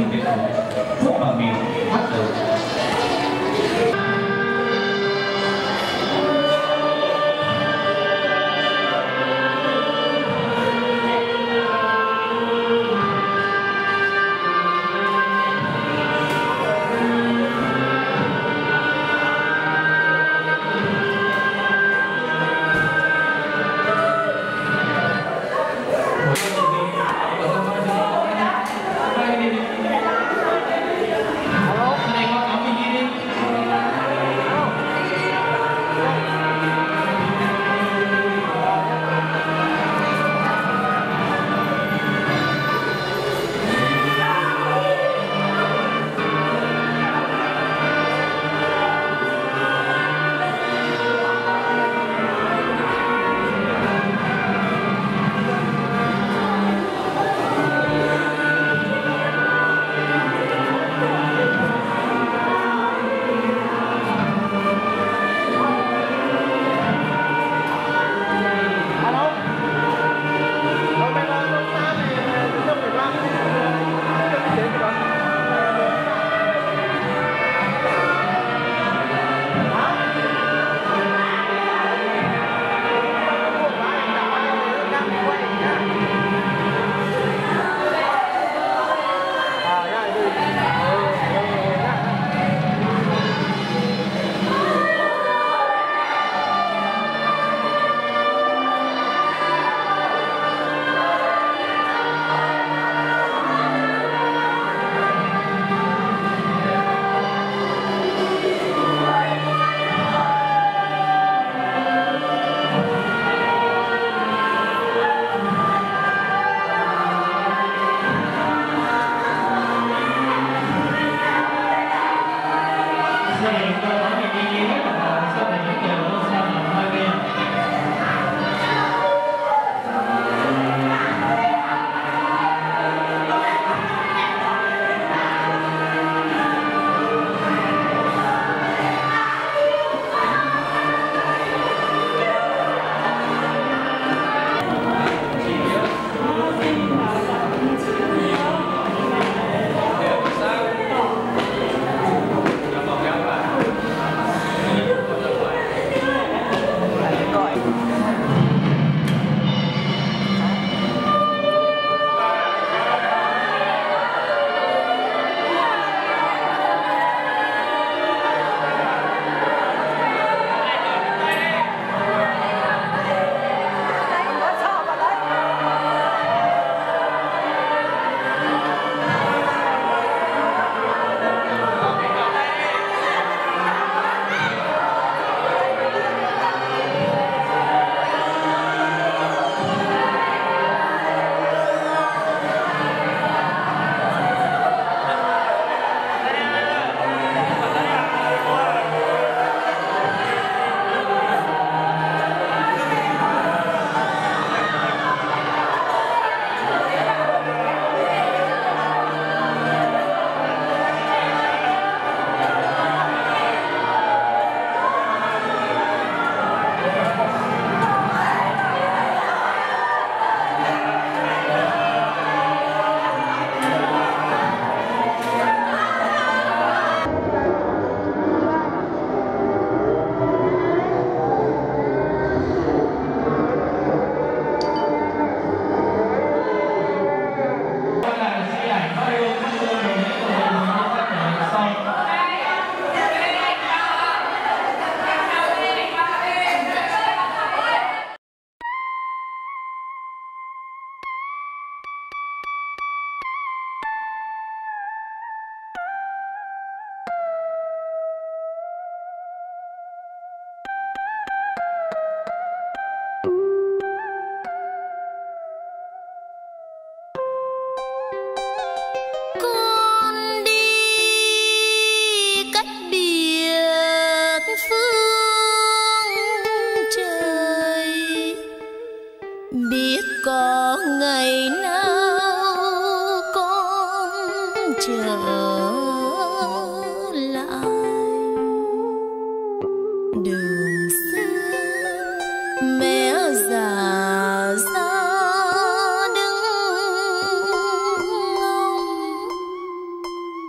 biệt thự Phúc Bằng Miền bắt đầu. Đây có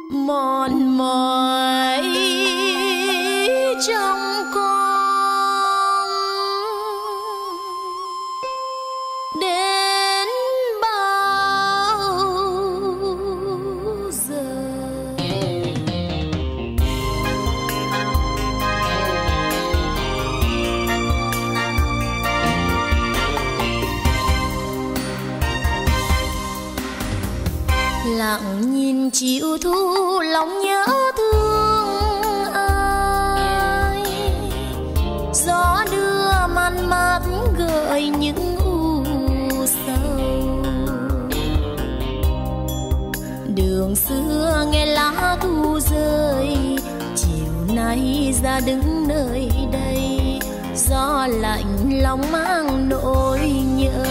mòn mỏi trong con đến bao giờ. Lặng nhìn chiều thu lòng nhớ thương ai, gió đưa man mát gợi những u sầu. Đường xưa nghe lá thu rơi, chiều nay ra đứng nơi đây, gió lạnh lòng mang nỗi nhớ.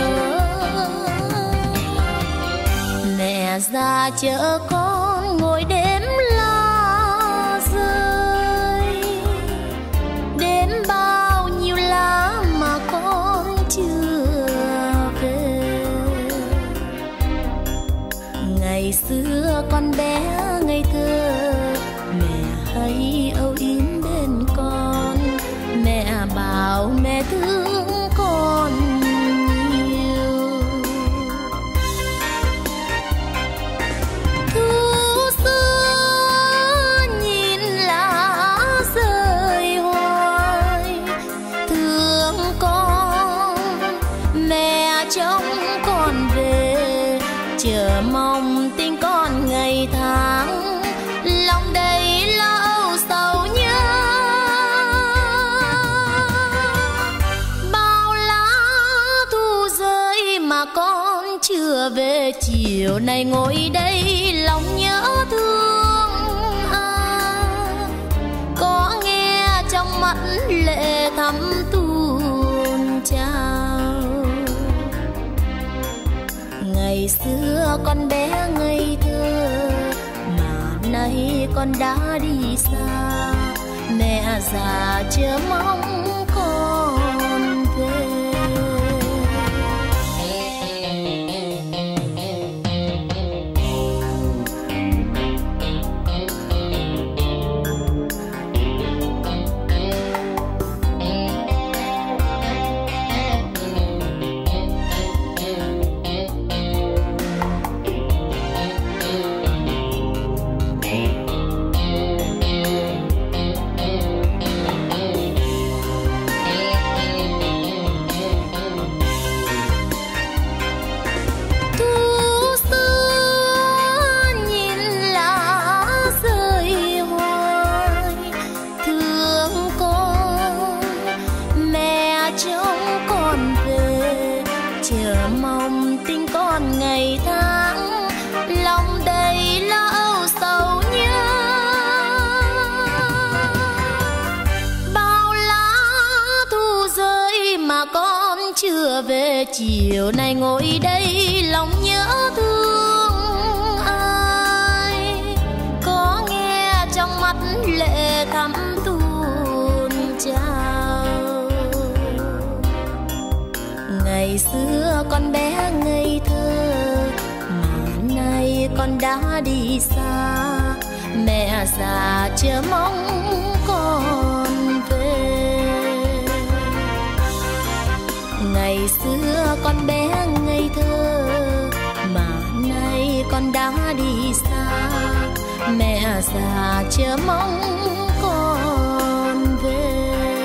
Mẹ ra chợ con ngồi đếm lá rơi, đếm bao nhiêu lá mà con chưa về. Ngày xưa con bé ngây thơ, mẹ hay âu yếm bên con, mẹ bảo mẹ thương con. Mong tin con ngày tháng, lòng đầy lo âu sầu nhớ. Bao lá thu rơi mà con chưa về, chiều nay ngồi đây lòng nhớ thương ai. Có nghe trong mắt lệ thắm tuôn trào. Ngày xưa con bé ngây thơ, mà nay con đã đi xa. Mẹ già chờ mong con về. Về chiều nay ngồi đây lòng nhớ thương ai. Có nghe trong mắt lệ thắm tuôn trào. Ngày xưa con bé ngây thơ, mà nay con đã đi xa. Mẹ già chờ mong con về. Ngày xưa con bé ngây thơ, mà nay con đã đi xa. Mẹ già chờ mong con về.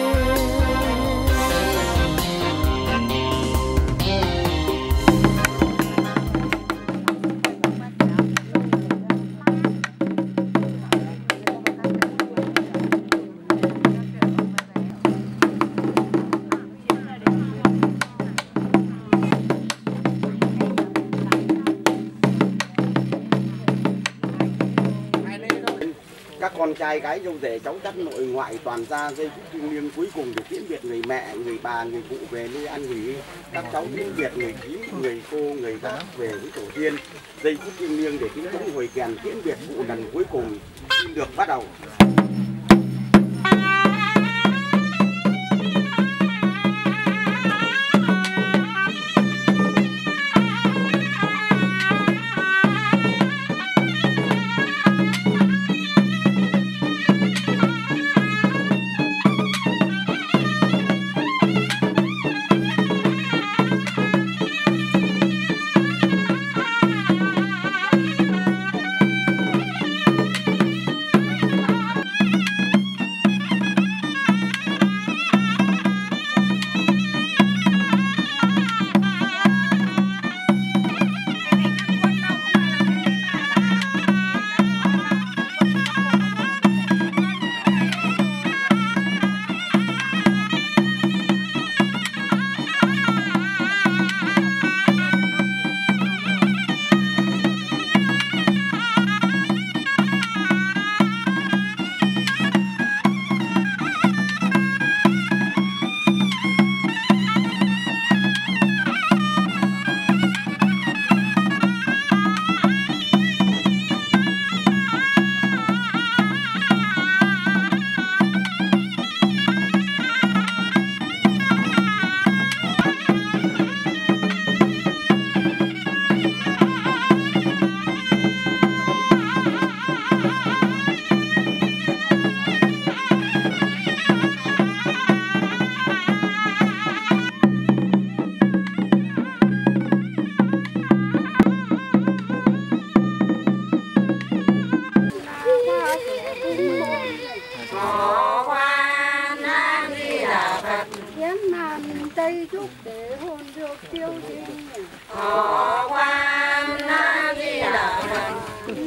Các con trai gái dâu rể cháu chắt nội ngoại toàn ra giây phút thiêng liêng cuối cùng để tiễn biệt người mẹ, người bà, người cụ về nơi ăn nghỉ. Các cháu tiễn biệt người thím, người cô, người bác về với tổ tiên. Giây phút thiêng liêng để tiếng trống hồi kèn tiễn biệt cụ lần cuối cùng xin được bắt đầu. Họ Quan A Di Đà Phật.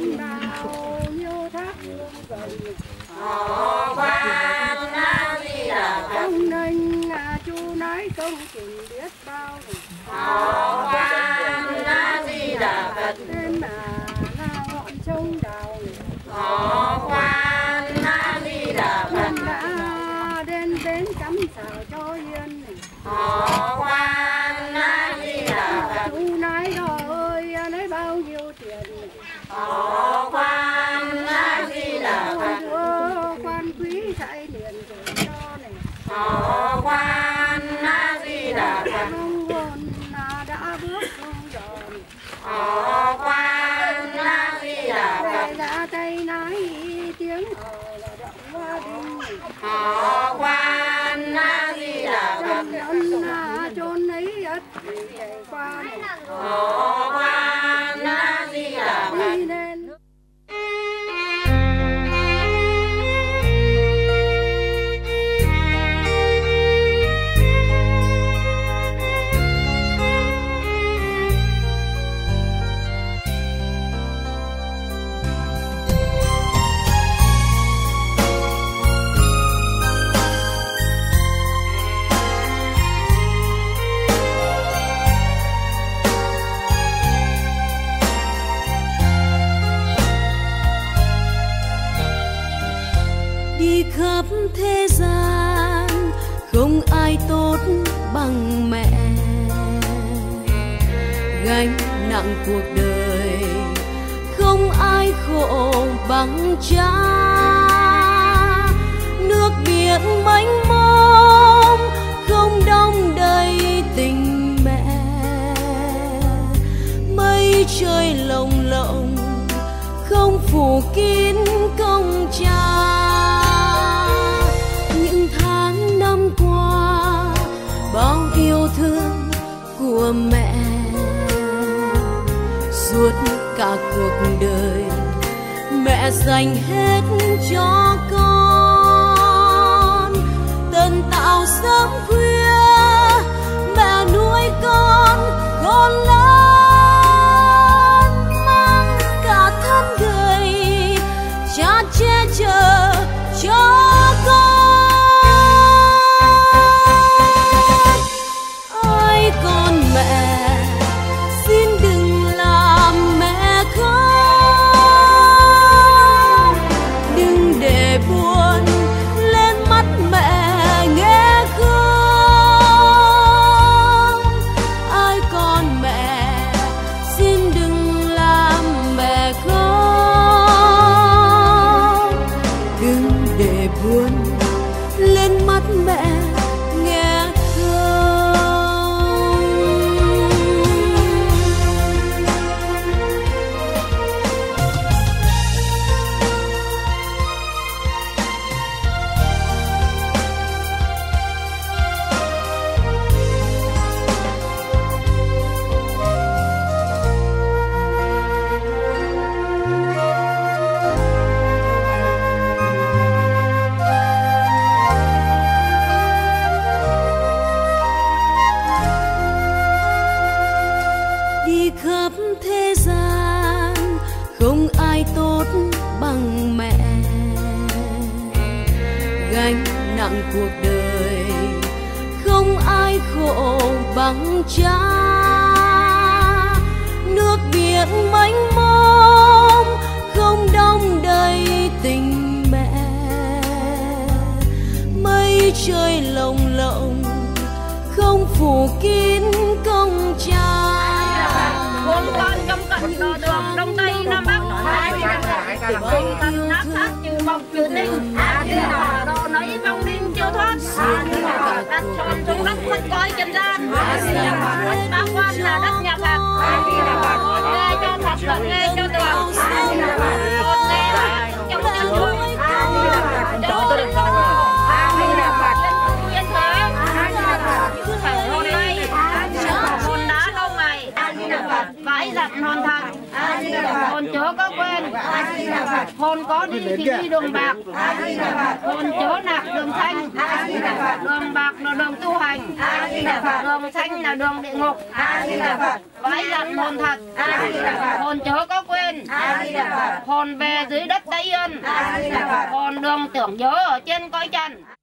Họ Quan A Di Đà Phật. Ông nên chú nói công trình biết bao. Họ Quan A Di Đà Phật. Tên mà là ngọn sông đào. Họ Quan A Di Đà Phật. Đã đến cắm xào cho yên. Họ Quan A Di Đà Phật. Chú nói rồi lấy bao nhiêu tiền. Họ Quan A Di Đà Phật. Quan quý dạy liền rồi cho này. Họ Quan A Di Đà Phật. Ông hồn đã bước không giòn. Họ Quan A Di Đà Phật. Ra tay nói tiếng là động hoa đinh. Họ Quan A Di Đà Phật. Chôn ấy ất chạy qua. Họ Quan A Di Đà Phật. Đi khắp thế gian không ai tốt bằng mẹ, gánh nặng cuộc đời không ai khổ bằng cha. Nước biển mênh mông không đong đầy tình mẹ, mây trời lồng lộng không phủ kín công cha. Những tháng năm qua bao yêu thương của mẹ, suốt cả cuộc đời mẹ dành hết cho con. Tần tạo sớm khuya mẹ nuôi con lớn, mang cả thân gầy cha che chở cho con. Ôi con mẹ xin đừng làm mẹ khóc, đừng để buồn lên mắt mẹ nghe không. Ai con mẹ xin đừng làm mẹ khóc, đừng để buồn lên mắt mẹ nghe không. Đi khắp thế gian không ai tốt bằng mẹ, gánh nặng cuộc đời không ai khổ bằng cha. Nước biển mênh mông không đong đầy tình mẹ, mây trời lồng lộng không phủ kín công cha. Bốn con trong cận đồ đường đông tây nam bắc, cùng thần nát sát trừ mộc trừ tinh. Đồ nấy vong linh chiêu thoát, đặt tròn xuống đất mất cõi trần gian. Ba quan là đất nhà Phật, một nghe cho Phật và nghe cho Đường, một nghe trong nhân chuông, chỗ được Phật. Yên thế, hôm nay hòn đá lâu ngày, vãi giặt non thật, hồn chớ có quên, A Di Đà Phật. Hồn có đi thì đi đường bạc. A Di Đà Phật. Hồn chớ lạc đường xanh. A Di Đà Phật. Đường bạc là đường tu hành. A Di Đà Phật. Đường xanh là đường địa ngục. A Di Đà Phật. Vãi dặn hồn thật. A Di Đà Phật. Hồn chớ có quên. A Di Đà Phật. Hồn về dưới đất Tây Yên. A Di Đà Phật. Hồn đường tưởng nhớ ở trên cõi trần.